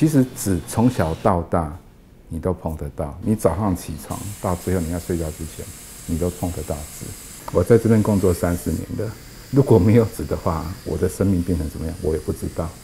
其实纸从小到大你都碰得到，你早上起床到最后你要睡觉之前，你都碰得到纸。我在这边工作30年了，如果没有纸的话，我的生命变成怎么样，我也不知道。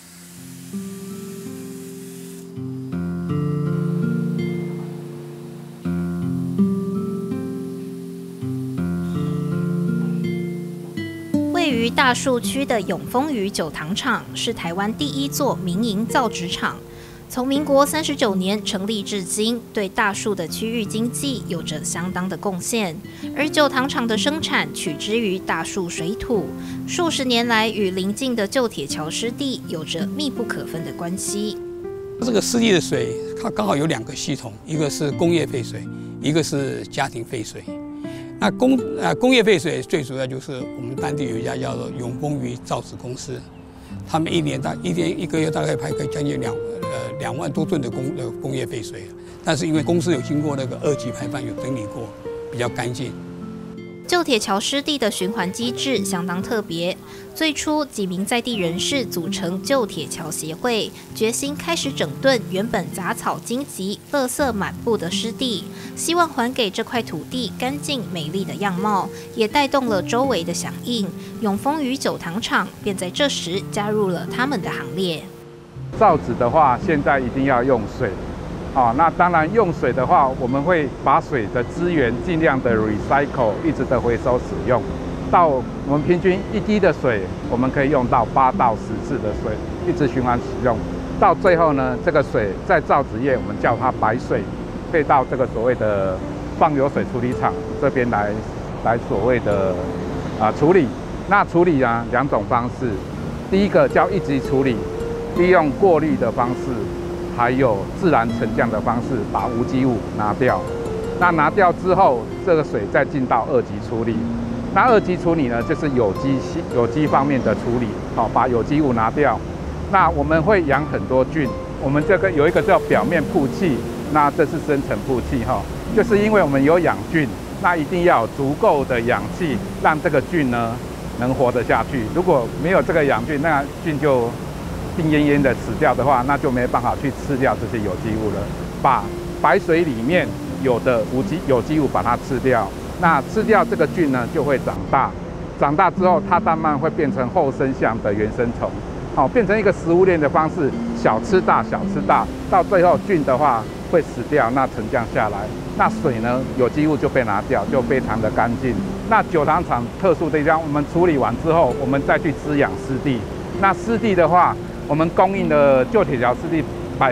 位于大树区的永丰余酒糖厂是台湾第1座民营造纸厂，从民国39年成立至今，对大树的区域经济有着相当的贡献。而酒糖厂的生产取之于大树水土，数十年来与邻近的旧铁桥湿地有着密不可分的关系。 这个湿地的水，它刚好有2个系统，一个是工业废水，一个是家庭废水。那工业废水最主要就是我们当地有一家叫做永丰余造纸公司，他们一个月大概排个将近2万多吨的工业废水，但是因为公司有经过那个2级排放有整理过，比较干净。 旧铁桥湿地的循环机制相当特别，最初几名在地人士组成旧铁桥协会，决心开始整顿原本杂草荆棘、垃圾满布的湿地，希望还给这块土地干净美丽的样貌，也带动了周围的响应。永丰余酒糖厂便在这时加入了他们的行列。 造纸的话，现在一定要用水。那当然用水的话，我们会把水的资源尽量的 recycle， 一直的回收使用。到我们平均1滴的水，我们可以用到8到10次的水，一直循环使用。到最后呢，这个水在造纸业我们叫它白水，配到这个所谓的放流水处理厂这边来所谓的处理。那处理啊2种方式，第一个叫一级处理，利用过滤的方式。还有自然沉降的方式，把无机物拿掉。那拿掉之后，这个水再进到2级处理。那2级处理呢，就是有机方面的处理，把有机物拿掉。那我们会养很多菌，我们这个有一个叫表面曝气，那这是深层曝气就是因为我们有养菌，那一定要有足够的氧气，让这个菌呢能活得下去。如果没有这个养菌，那菌就病恹恹的死掉的话，那就没办法去吃掉这些有机物了。把白水里面有的有机物把它吃掉，那吃掉这个菌呢，就会长大。长大之后，它慢慢会变成后生象的原生虫，变成一个食物链的方式，小吃大，小吃大，到最后菌的话会死掉，那沉降下来，那水呢，有机物就被拿掉，就非常的干净。那酒糖厂特殊的地方，我们处理完之后，我们再去滋养湿地。那湿地的话，我们供应了旧铁桥湿地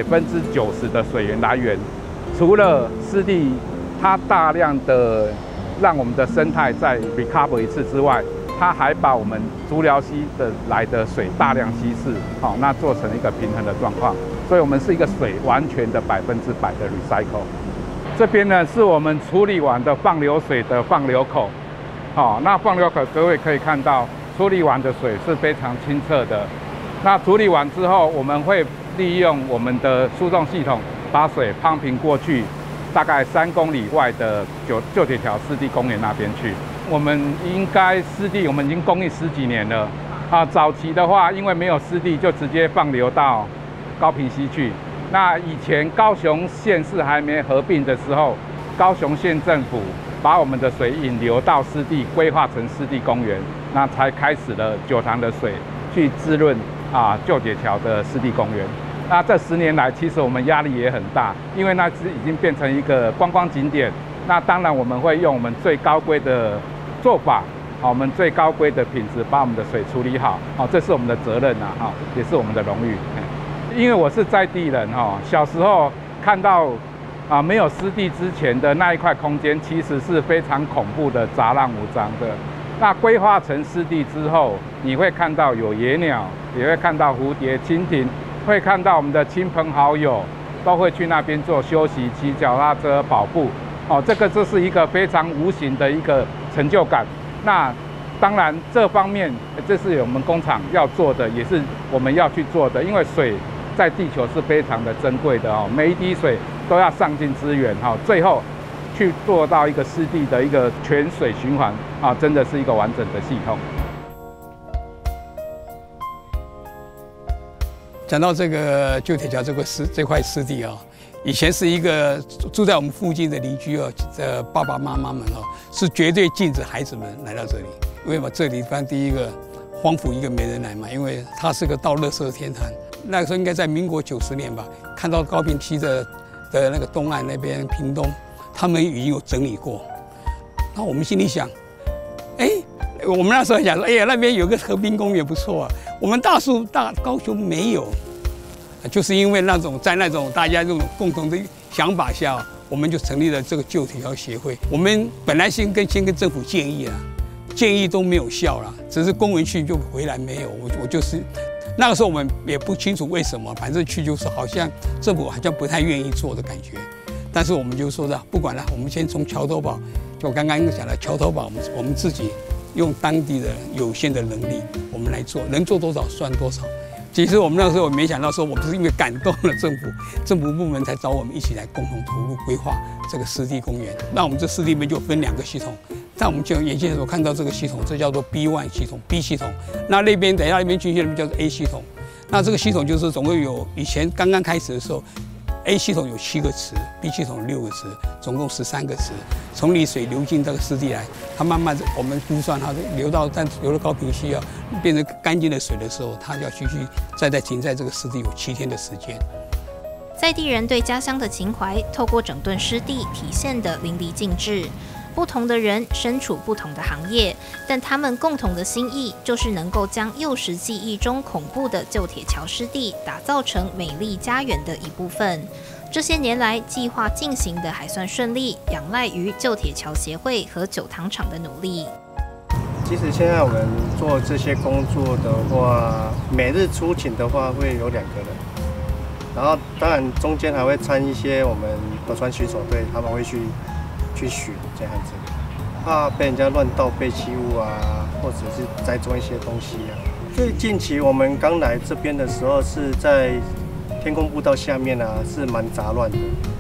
90%的水源来源，除了湿地它大量的让我们的生态再 recover 一次之外，它还把我们竹寮溪来的水大量稀释，那做成一个平衡的状况，所以我们是一个水完全的100%的 recycle。这边呢是我们处理完的放流水的放流口，那放流口各位可以看到，处理完的水是非常清澈的。那处理完之后，我们会利用我们的输送系统，把水pumping过去，大概3公里外的旧铁桥湿地公园那边去。我们应该湿地我们已经供应10几年了。早期的话，因为没有湿地，就直接放流到高屏溪去。那以前高雄县市还没合并的时候，高雄县政府把我们的水引流到湿地，规划成湿地公园，那才开始了酒糖的水去滋润旧铁桥的湿地公园。那这10年来，其实我们压力也很大，因为那是已经变成一个观光景点。那当然我们会用我们最高规的做法，我们最高规的品质，把我们的水处理好，这是我们的责任也是我们的荣誉。因为我是在地人小时候看到没有湿地之前的那一块空间，其实是非常恐怖的、杂乱无章的。那规划成湿地之后，你会看到有野鸟，也会看到蝴蝶、蜻蜓，会看到我们的亲朋好友都会去那边做休息、骑脚踏车、跑步。这个就是一个非常无形的一个成就感。那当然，这方面这是我们工厂要做的，也是我们要去做的。因为水在地球是非常的珍贵的每一滴水都要上进资源最后去做到一个湿地的一个全水循环真的是一个完整的系统。 讲到这个旧铁桥这块湿地啊，以前是一个住在我们附近的邻居哦，爸爸妈妈们哦，是绝对禁止孩子们来到这里，因为嘛，这里反正第一个荒芜一个没人来嘛，因为它是个倒垃圾的天堂。那个时候应该在民国90年吧，看到高屏溪的那个东岸那边屏东，他们已经有整理过。那我们心里想，我们那时候想说，那边有个河滨公园不错啊。我们高雄没有，就是因为在那种大家这种共同的想法下，我们就成立了这个旧铁桥协会。我们本来先跟政府建议都没有效了，只是公文去就回来没有。我就是那个时候我们也不清楚为什么，反正去就是好像政府好像不太愿意做的感觉。但是我们就说的不管了，我们先从桥头堡，就刚刚讲的桥头堡，我们自己用当地的有限的能力，我们来做，能做多少算多少。其实我们那时候没想到说，我们是因为感动了政府部门才找我们一起来共同投入规划这个湿地公园。那我们这湿地里面就分2个系统，在我们眼前所看到这个系统，这叫做 B1 系统 B 系统。那边等一下那边军线那边叫做 A 系统。那这个系统就是总共有以前刚刚开始的时候。A 系统有7个池 ，B 系统有6个池，总共13个池。从里水流进这个湿地来，它慢慢我们估算它流到高屏溪啊，变成干净的水的时候，它要继续再停在这个湿地有7天的时间。 在地人对家乡的情怀，透过整顿湿地体现得淋漓尽致。不同的人身处不同的行业，但他们共同的心意就是能够将幼时记忆中恐怖的旧铁桥湿地打造成美丽家园的一部分。这些年来，计划进行的还算顺利，仰赖于旧铁桥协会和酒糖厂的努力。 其实现在我们做这些工作的话，每日出勤的话会有2个人，然后当然中间还会掺一些我们河川巡守队，他们会去巡这样子，怕被人家乱倒废弃物啊，或者是栽种一些东西啊。最近期我们刚来这边的时候，是在天空步道下面啊，是蛮杂乱的。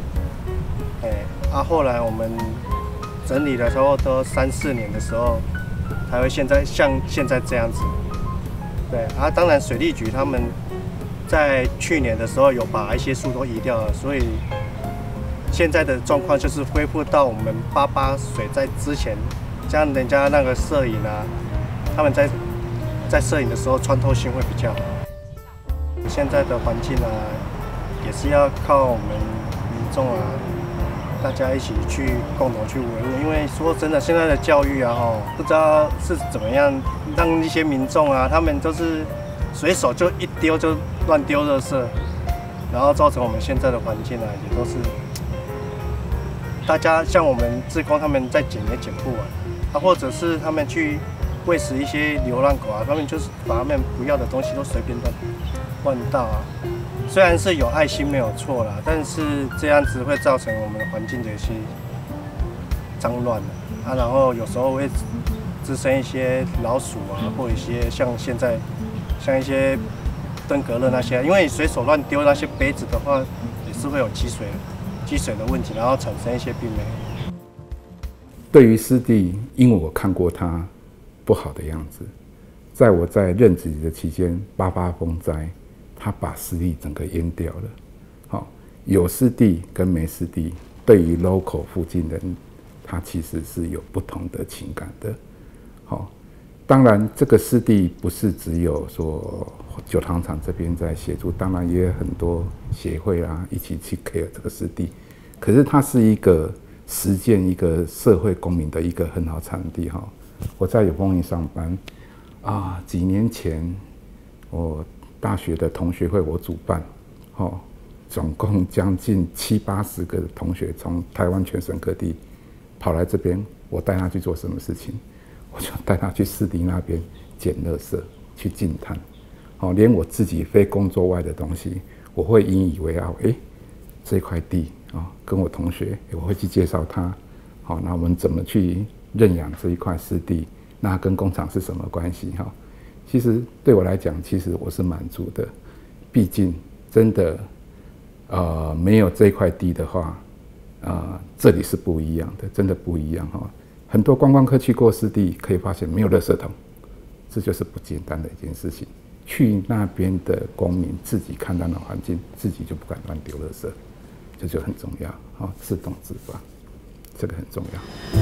后来我们整理了差不多3、4年的时候，才会像现在这样子。对啊，当然水利局他们在去年的时候有把一些树都移掉了，所以现在的状况就是恢复到我们88水灾之前，像人家那个摄影啊，他们在摄影的时候穿透性会比较好。现在的环境啊，也是要靠我们民众啊，大家一起共同去维护。因为说真的，现在的教育啊，不知道是怎么样让一些民众啊，他们都是随手就一丢就乱丢垃圾，然后造成我们现在的环境啊，也都是。大家像我们志工，他们在捡也捡不完，或者是他们去喂食一些流浪狗啊，他们就是把他们不要的东西都随便乱倒啊。虽然是有爱心没有错啦，但是这样子会造成我们的环境的一些脏乱啊，然后有时候会滋生一些老鼠啊，或者一些像现在像一些登革热那些，因为你随手乱丢那些杯子的话，也是会有积水的问题，然后产生一些病媒。 对于湿地，因为我看过它不好的样子，在我在任职的期间，88风灾，它把湿地整个淹掉了。好，有湿地跟没湿地，对于 local 附近人，它其实是有不同的情感的。好，当然这个湿地不是只有说酒糖厂这边在协助，当然也有很多协会啊一起去 care 这个湿地。可是它是一个实践一个社会公民的一个很好场地哈。我在永丰营上班啊，几年前我大学的同学会我主办，总共将近70、80个同学从台湾全省各地跑来这边，我带他去做什么事情？我就带他去湿地那边捡垃圾，去净滩。连我自己非工作外的东西，我会引以为傲。这块地跟我同学，我会去介绍他。那我们怎么去认养这一块湿地？那跟工厂是什么关系？其实对我来讲，其实我是满足的。毕竟真的，没有这块地的话，这里是不一样的，真的不一样很多观光客去过湿地，可以发现没有垃圾桶，这就是不简单的一件事情。 去那边的公民自己看到那环境，自己就不敢乱丢垃圾，这就很重要。好，自动自发，这个很重要。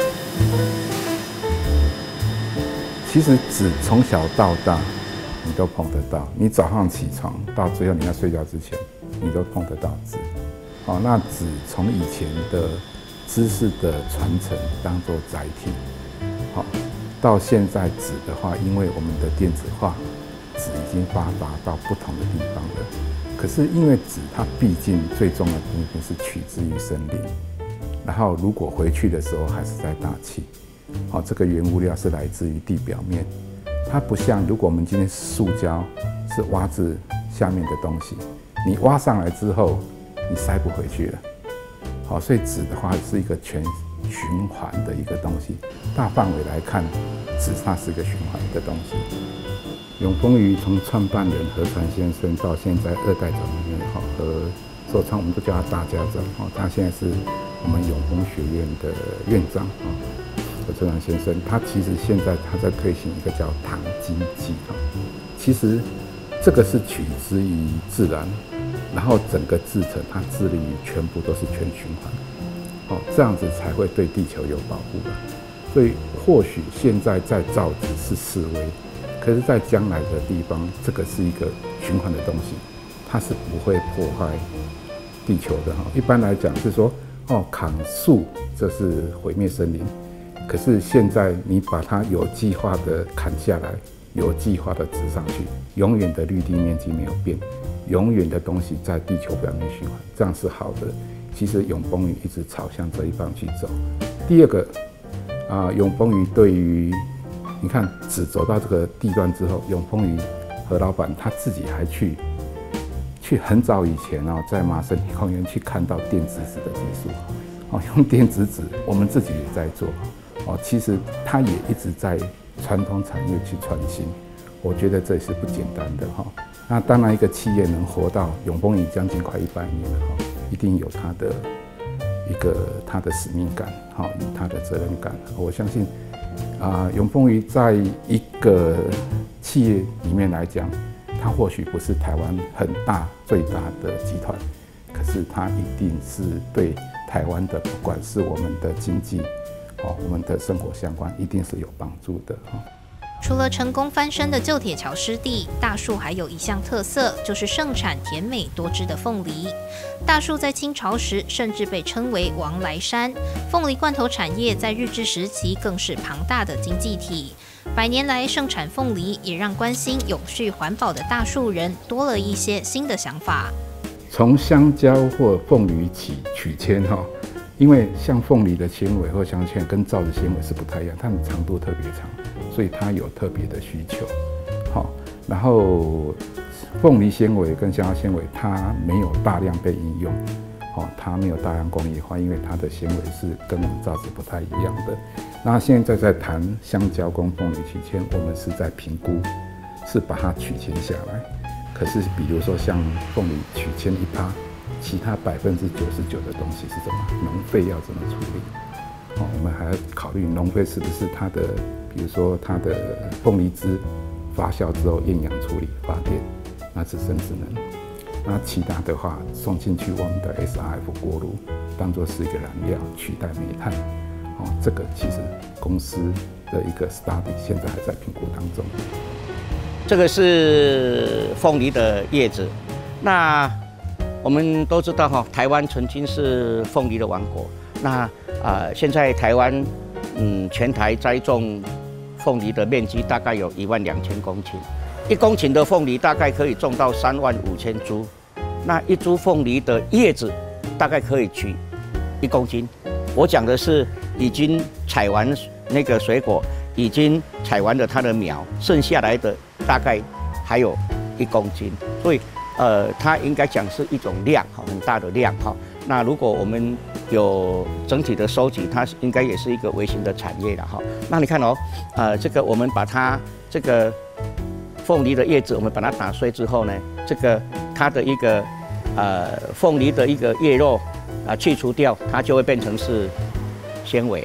其实纸从小到大，你都碰得到。你早上起床到最后你要睡觉之前，你都碰得到纸。好，那纸从以前的知识的传承当作载体，好，到现在纸的话，因为我们的电子化，纸已经发达到不同的地方了。可是因为纸它毕竟最重要的部分是取之于森林，然后如果回去的时候还是在大气，好，这个原物料是来自于地表面，它不像如果我们今天塑胶是挖自下面的东西，你挖上来之后你塞不回去了。好，所以纸的话是一个全循环的一个东西，大范围来看，纸它是一个循环的东西。永丰鱼从创办人何传先生到现在2代掌门人和周昌，我们都叫他大家长。他现在是我们永丰学院的院长何传先生。他其实现在他在推行一个叫糖经济。其实这个是取之于自然，然后整个制成它致力于全部都是全循环。这样子才会对地球有保护的。所以或许现在在造纸是示威。可是，在将来的地方，这个是一个循环的东西，它是不会破坏地球的哈。一般来讲是说，砍树这是毁灭森林。可是现在你把它有计划的砍下来，有计划的植上去，永远的绿地面积没有变，永远的东西在地球表面循环，这样是好的。其实永丰鱼一直朝向这一方去走。第二个永丰鱼对于你看，纸走到这个地段之后，永丰鱼何老板他自己还去很早以前在麻省理工园去看到电子纸的技术，用电子纸，我们自己也在做，其实他也一直在传统产业去创新，我觉得这也是不简单的哈。那当然，一个企业能活到永丰鱼将近快100年了哈，一定有他的使命感，与他的责任感，我相信。永丰鱼在一个企业里面来讲，它或许不是台湾最大的集团，可是它一定是对台湾的，不管是我们的经济，我们的生活相关，一定是有帮助的。 除了成功翻身的旧铁桥湿地，大树还有一项特色，就是盛产甜美多汁的凤梨。大树在清朝时甚至被称为王来山，凤梨罐头产业在日治时期更是庞大的经济体。100年来盛产凤梨，也让关心永续环保的大树人多了一些新的想法。 从香蕉或凤梨取签因为像凤梨的纤维或香蕉跟皂的纤维是不太一样，它们长度特别长，所以它有特别的需求。然后凤梨纤维跟香蕉纤维它没有大量被应用，它没有大量工业化，因为它的纤维是跟我们皂质不太一样的。那现在在谈香蕉跟凤梨取签，我们是在评估，是把它取签下来。可是比如说像凤梨取签1%。其他99%的东西是什么？农废要怎么处理？我们还要考虑农废是不是它的，比如说它的凤梨汁发酵之后厌氧处理发电，那是生质能。那其他的话送进去我们的 SRF 锅炉，当作是一个燃料取代煤炭。这个其实公司的一个 study 现在还在评估当中。 这个是凤梨的叶子，那。我们都知道台湾曾经是凤梨的王国。那现在台湾全台栽种凤梨的面积大概有12000公顷，1公顷的凤梨大概可以种到35000株。那一株凤梨的叶子大概可以取1公斤。我讲的是已经采完那个水果，已经采完了它的苗，剩下来的大概还有1公斤，所以。它应该讲是一种量，很大的量哈。那如果我们有整体的收集，它应该也是一个微型的产业了哈。那你看这个我们把它这个凤梨的叶子，我们把它打碎之后呢，这个它的一个凤梨的一个叶肉去除掉，它就会变成是纤维。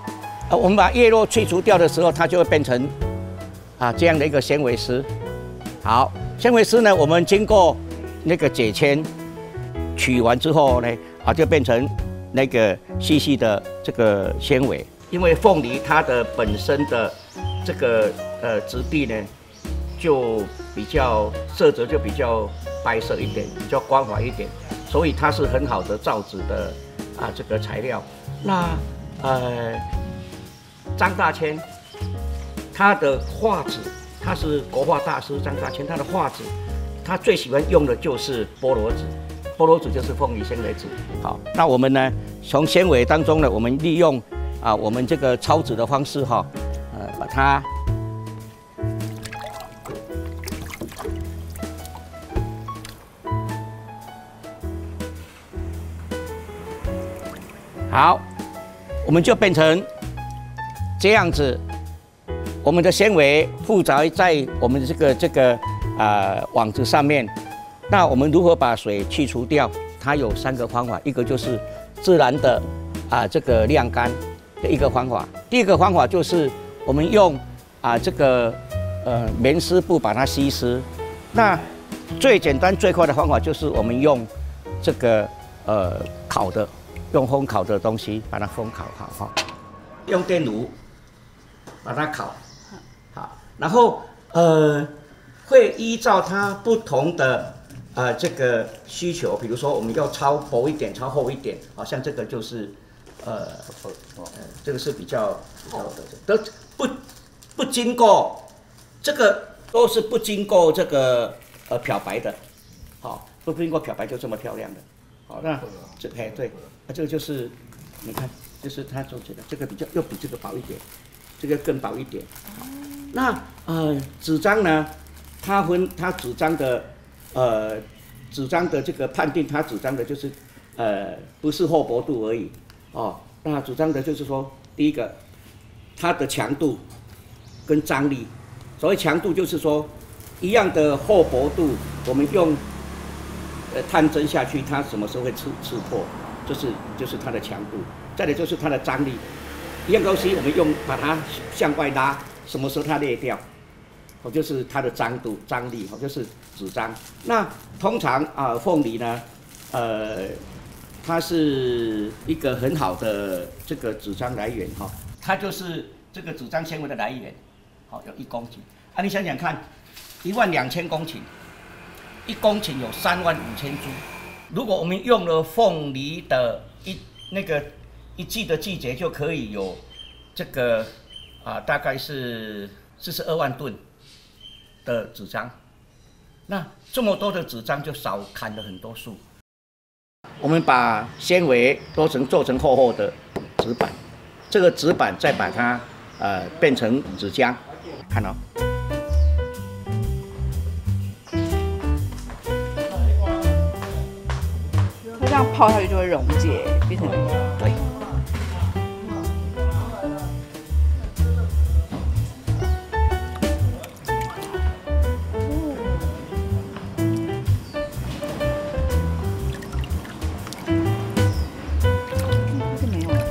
我们把叶肉去除掉的时候，它就会变成这样的一个纤维丝。 好，纤维丝呢，我们经过那个解签取完之后呢，就变成那个细细的这个纤维。因为凤梨它的本身的这个质地呢，就比较色泽就比较白色一点，比较光滑一点，所以它是很好的造纸的这个材料。那张大千他的画纸，他是国画大师张大千，他的画纸，他最喜欢用的就是菠萝纸，菠萝纸就是凤梨纤维纸。好，那我们呢，从纤维当中呢，我们利用我们这个抄纸的方式把它好，我们就变成这样子。我们的纤维附着在我们的这个网子上面。那我们如何把水去除掉？它有3个方法，一个就是自然的这个晾干的一个方法。第一个方法就是我们用这个棉丝布把它吸湿。那最简单最快的方法就是我们用这个烤的。用烘烤的东西把它烘烤好，用电炉把它烤好，然后会依照它不同的这个需求，比如说我们要抄薄一点，抄厚一点，好像这个就是这个是比较的，不经过这个都是不经过这个漂白的，好，不经过漂白就这么漂亮的，好，那对。这个就是你看，就是它做这个，这个又比这个薄一点，这个更薄一点。那纸张呢？它分它纸张的这个判定，它纸张的就是不是厚薄度而已哦。那纸张的就是说，第一个它的强度跟张力。所谓强度就是说，一样的厚薄度，我们用探针下去，它什么时候会刺破？就是它的强度，再来就是它的张力。一样东西我们把它向外拉，什么时候它裂掉？就是它的张度、张力，就是纸张。那通常凤梨呢，它是一个很好的这个纸张来源它就是这个纸张纤维的来源，有1公斤。你想想看，12000公顷，1公顷有35000株。如果我们用了凤梨的一季的季节，就可以有这个大概是42万吨的纸张。那这么多的纸张，就少砍了很多树。我们把纤维做成厚厚的纸板，这个纸板再把它变成纸浆，看到。 这样泡下去就会溶解，变成对。没有。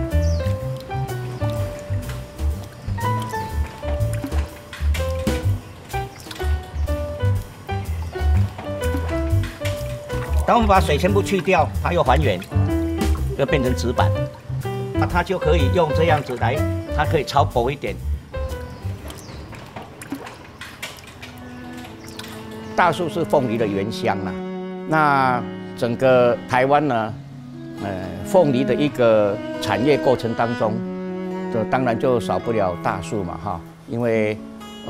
当我们把水全部去掉，它又还原，又变成纸板，那它就可以用这样子来，它可以抄薄一点。大树是凤梨的原乡啦，那整个台湾呢，凤梨的一个产业过程当中，当然就少不了大树嘛因为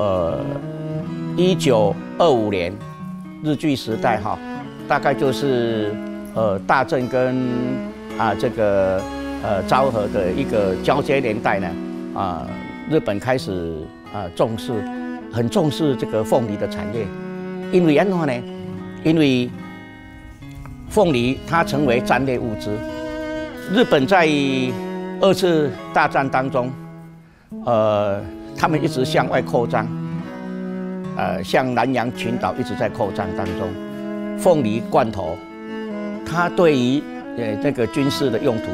1925年日据时代大概就是大正跟这个昭和的一个交接年代呢日本开始很重视这个凤梨的产业，因为怎么呢？因为凤梨它成为战略物资。日本在2次大战当中，他们一直向外扩张，向南洋群岛一直在扩张当中。凤梨罐头，它对于这个军事的用途，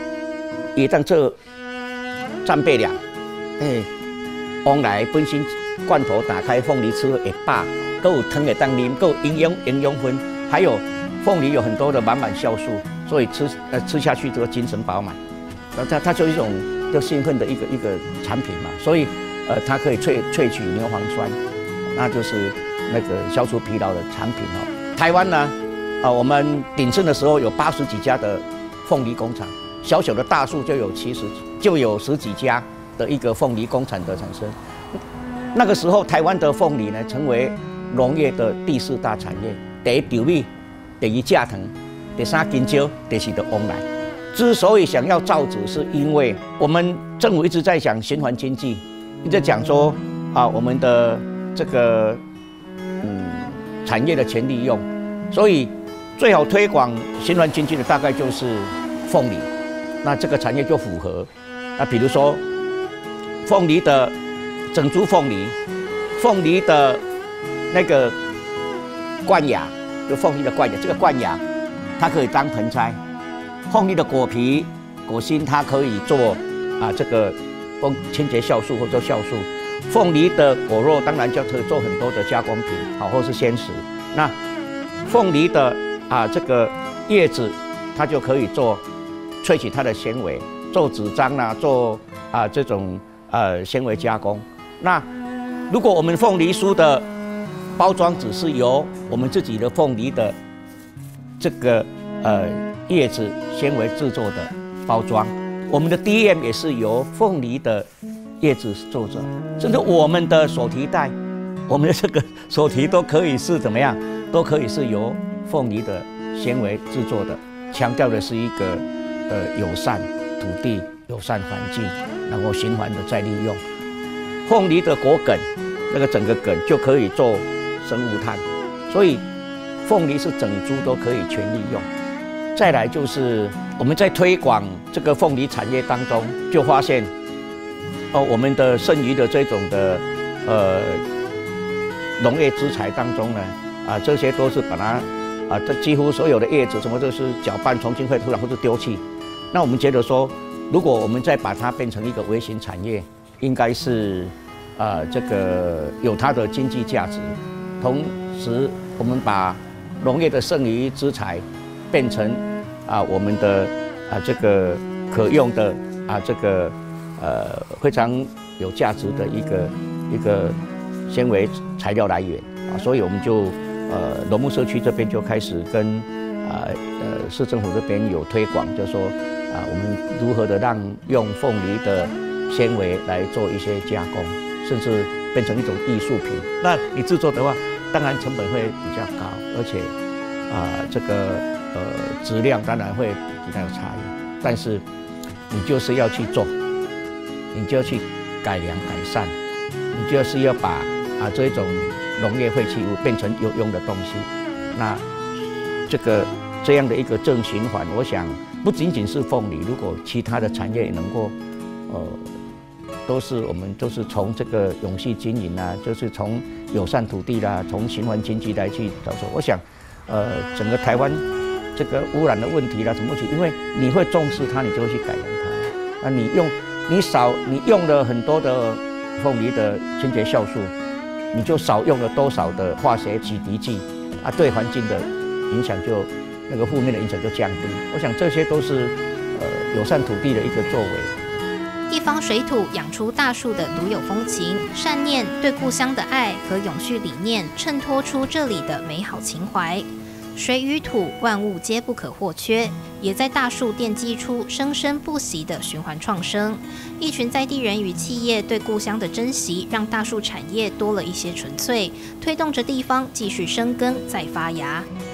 也当这战备粮，往来本身罐头打开，凤梨吃也罢，都有汤给当啉，够营养分，还有凤梨有很多的满酵素，所以吃下去都精神饱满。它就一种就兴奋的一个产品嘛，所以它可以萃取牛磺酸，那就是那个消除疲劳的产品哦。台湾呢，我们鼎盛的时候有80几家的凤梨工厂，小小的大树就有10几家的一个凤梨工厂的产生。那个时候，台湾的凤梨呢，成为农业的第4大产业，第一稻米，第2蔗糖，第3香蕉，第4的翁来。之所以想要造纸，是因为我们政府一直在讲循环经济，一直讲说我们的这个产业的全利用，所以最好推广循环经济的大概就是凤梨，那这个产业就符合。那比如说凤梨的整株凤梨，凤梨的那个冠芽，就凤梨的冠芽，这个冠芽它可以当盆栽。凤梨的果皮、果心，它可以做这个清洁酵素或者酵素。凤梨的果肉当然就可以做很多的加工品，或是鲜食。那凤梨的这个叶子，它就可以做萃取它的纤维，做纸张啦，做这种纤维加工。那如果我们凤梨酥的包装纸是由我们自己的凤梨的这个叶子纤维制作的包装，我们的 DM 也是由凤梨的叶子做的，甚至我们的手提袋，我们的这个手提都可以是怎么样？都可以是由凤梨的纤维制作的，强调的是一个友善土地、友善环境，然后循环的再利用。凤梨的果梗，那个整个梗就可以做生物炭，所以凤梨是整株都可以全利用。再来就是我们在推广这个凤梨产业当中，就发现我们的剩余的这种的农业资材当中呢，这些都是把它这几乎所有的叶子什么都是搅拌重新会土壤或者丢弃。那我们觉得说，如果我们再把它变成一个微型产业，应该是这个有它的经济价值，同时我们把农业的剩余资材变成我们的这个可用的这个非常有价值的一个纤维材料来源所以我们就农牧社区这边就开始跟市政府这边有推广，就是说我们如何的让用凤梨的纤维来做一些加工，甚至变成一种艺术品。那你制作的话，当然成本会比较高，而且这个质量当然会比较有差异。但是你就是要去做，你就要去改良改善，你就是要把这种农业废弃物变成有用的东西。那这样的一个正循环，我想不仅仅是凤梨，如果其他的产业也能够我们都是从这个永续经营就是从友善土地啦，从循环经济来去找出。我想整个台湾这个污染的问题啦，什么问题？因为你会重视它，你就会去改良它。你用了很多的凤梨的清洁酵素，你就少用了多少的化学洗涤剂对环境的影响就那个负面的影响就降低。我想这些都是友善土地的一个作为。 一方水土养出大树的独有风情，善念对故乡的爱和永续理念，衬托出这里的美好情怀。水与土，万物皆不可或缺，也在大树奠基出生生不息的循环创生。一群在地人与企业对故乡的珍惜，让大树产业多了一些纯粹，推动着地方继续生根再发芽。